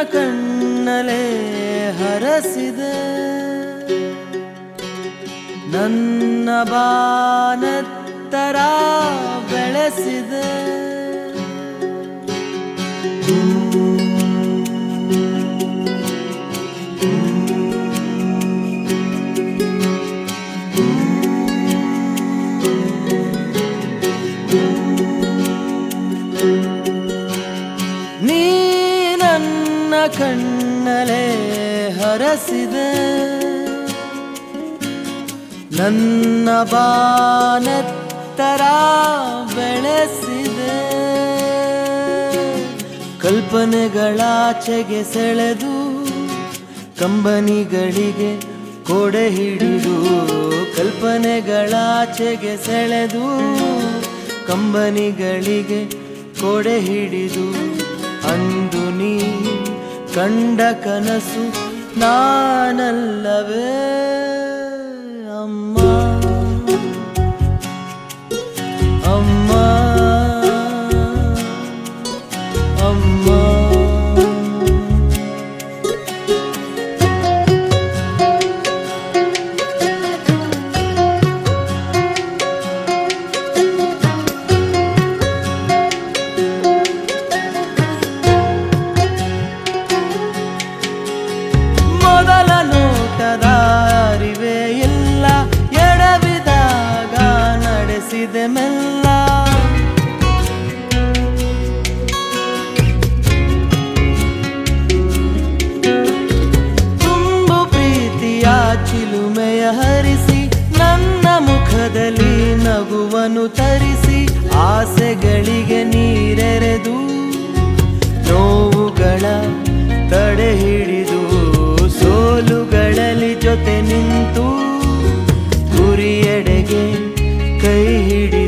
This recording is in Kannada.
ಕಣ್ಣಲೆ ಹರಸಿದೆ ನನ್ನ ಬಾನೆತ್ತರ ಬೆಳೆಸಿದೆ ನೀ ನನ್ನ ಕಣ್ಣಲೆ ಹರಸಿದೆ ನನ್ನ ಬಾನೆತ್ತರ ಬೆಳೆಸಿದೆ ಕಲ್ಪನೆಗಳಾಚೆಗೆ ಸೆಳೆದು ಕಂಬನಿಗಳಿಗೆ ಕೊಡೆ ಹಿಡಿದು ಕಲ್ಪನೆಗಳಾಚೆಗೆ ಸೆಳೆದು ಕಂಬನಿಗಳಿಗೆ ಕೊಡೆ ಹಿಡಿದು ಅಂದು ನೀ ಕಂಡ ಕನಸು ನಾನಲ್ಲವೇ ಅಮ್ಮ ಅಮ್ಮ ಅಮ್ಮ ಮೊದಲ ನೋಟದ ಅರಿವೇ ಇಲ್ಲ ಎಡವಿದಾಗ ನಡೆಸಿದೆ ಮೆಲ್ಲ ತುಂಬು ಪ್ರೀತಿಯ ಚಿಲುಮೆಯ ಹರಿಸಿ ನನ್ನ ಮುಖದಲ್ಲಿ ನಗುವನ್ನು ತರಿಸಿ ಆಸೆಗಳಿಗೆ ನೀರೆರೆದು ನೋವುಗಳ ತಡೆ ಹಿಡಿದು ಸೋಲುಗಳಲ್ಲಿ ಜೊತೆ ನಿಂತು ಗುರಿಯೆಡೆಗೆ ಕೈ ಹಿಡಿ